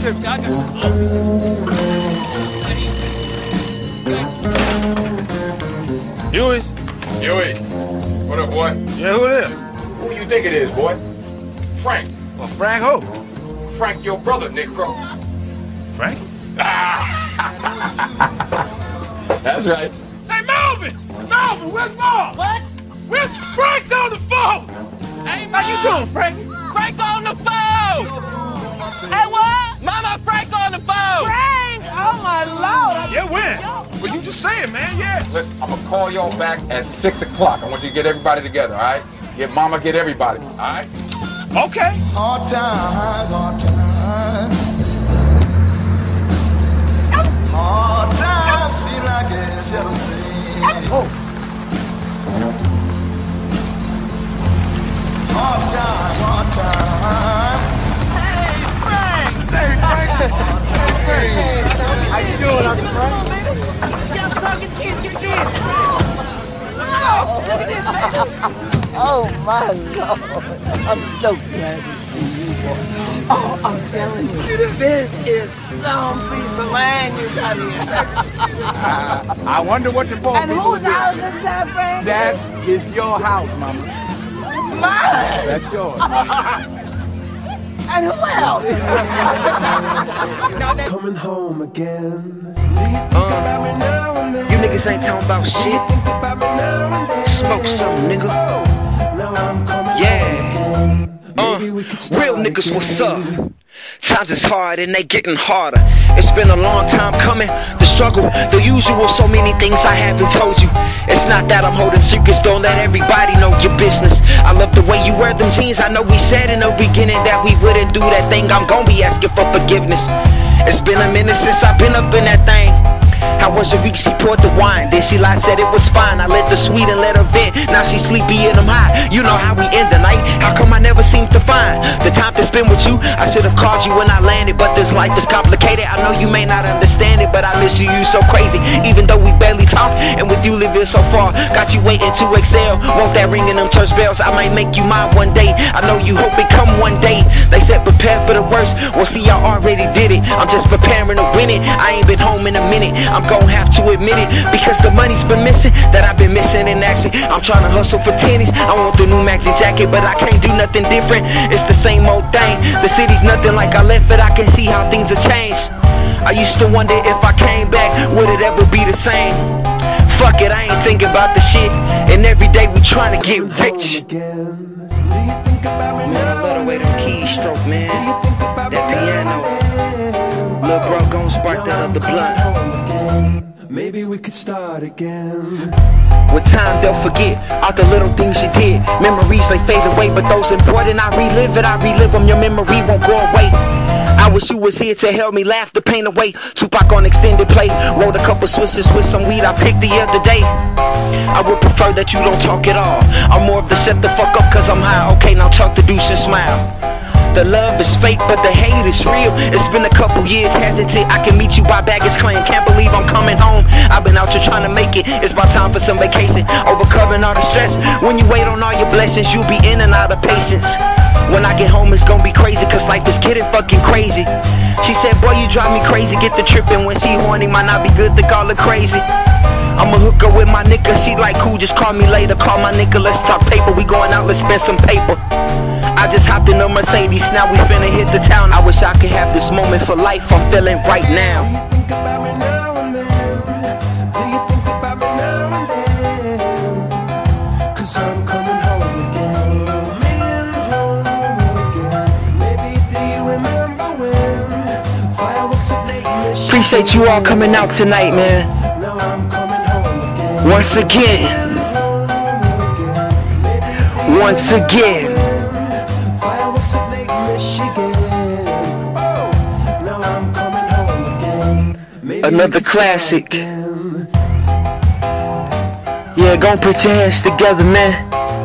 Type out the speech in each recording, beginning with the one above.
Huey? Huey. What up, boy? Yeah, who it is? Who you think it is, boy? Frank. Well, Frank who? Frank, your brother, Negro. Frank? That's right. Hey, Melvin! Melvin, where's Mom? What? Where's Frank's on the phone? Hey, Mom. How you doing, Frank? Frank on the phone! Hey, what? Mama, Frank on the phone! Frank! Oh, my Lord! Yeah, when? Well, you just saying, man, yeah. Listen, I'm gonna call y'all back at 6 o'clock. I want you to get everybody together, all right? Get Mama, get everybody, all right? Okay. Hard times, hard times. Hard times feel like it's yesterday. Oh. Hard time, hard time. Hey, Frank! Hey, Frank. Hey, How you doing, Uncle Frank? Get up, get the kids, get the kids! Oh, look at this, man! Oh, my Lord. I'm so glad to see you, boy. Oh, I'm telling you, this is some piece of land you got here. I wonder what the boy And whose house is that, Frank? That is your house, Mama. Mine. That's yours. And who else? Coming home again. Do you think about me now and then? You niggas ain't talking about shit. Think about me now and then. Smoke something, nigga. Now I'm coming Yeah. home again. Maybe we could start Real niggas, again. what's up? Times is hard and they getting harder. It's been a long time coming. The struggle, the usual, so many things I haven't told you. It's not that I'm holding secrets, don't let everybody know your business. I love the way you wear them jeans. I know we said in the beginning that we wouldn't do that thing. I'm gonna be asking for forgiveness. It's been a minute since I've been up in that thing. How was your week? She poured the wine. Then she lied, said it was fine. I let the sweet and let her vent. Now she sleepy and I'm high. You know how we end the night. How come I never seem to find the time to spend with you? I should have called you when I landed, but this life is complicated. I know you may not understand it, but I miss you so crazy. Even though we barely talk, and with you living so far, got you waiting to excel. Want that ring in them church bells? I might make you mine one day. I know you hope it come one day. They said prepare for the worst. Well, see, I already did it. I'm just preparing to win it. I ain't been home in a minute. I'm gonna have to admit it, because the money's been missing, that I've been missing in action. I'm trying to hustle for tennies. I want the new Magic jacket, but I can't do nothing different. It's the same old thing. The city's nothing like I left it. I can see how things have changed. I used to wonder if I came back, would it ever be the same? Fuck it, I ain't thinking about the shit. And every day we trying to get rich. Man, I love the way them keys stroke, man. That piano. Lil' bro gon' spark that other blunt. maybe we could start again. With time they'll forget all the little things you did. Memories they fade away, but those important I relive it, I relive them. Your memory won't go away. I wish you was here to help me laugh the pain away. Tupac on extended play. Rolled a couple switches with some weed I picked the other day. I would prefer that you don't talk at all. I'm more of the shut the fuck up cause I'm high. Okay, now talk the deuce and smile. The love is fake, but the hate is real. It's been a couple years, hasn't it? I can meet you by baggage claim. Can't believe I'm coming home. I've been out here trying to make it. It's about time for some vacation. Overcoming all the stress. When you wait on all your blessings, you'll be in and out of patience. When I get home, it's gonna be crazy, cause life is getting fucking crazy. She said, boy, you drive me crazy. Get the trippin'. When she horny, might not be good to call her crazy. I'ma hook her with my nigga. She like, cool, just call me later. Call my nigga, let's talk paper. We going out, let's spend some paper. I just hopped in a Mercedes, now we finna hit the town. I wish I could have this moment for life I'm feeling right now. Do you think about me now and then? Do you think about me now and then? Cause I'm coming home again. Home again. Maybe do you remember when fireworks at Lake Michigan? Appreciate you all coming out tonight, man. Now I'm coming home again. Once again. Once again. Fireworks at Lake Michigan. Oh, now I'm coming home again. Maybe Another classic. Yeah, gon' put your hands together, man.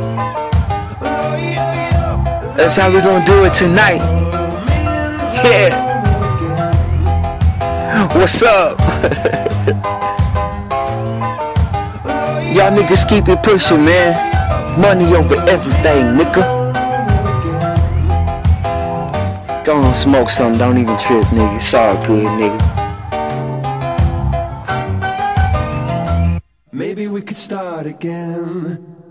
That's how we gonna do it tonight. Yeah. What's up? Y'all niggas keep it pushing, man. Money over everything, nigga. Go on, smoke something, don't even trip, nigga. It's all good, nigga. Maybe we could start again.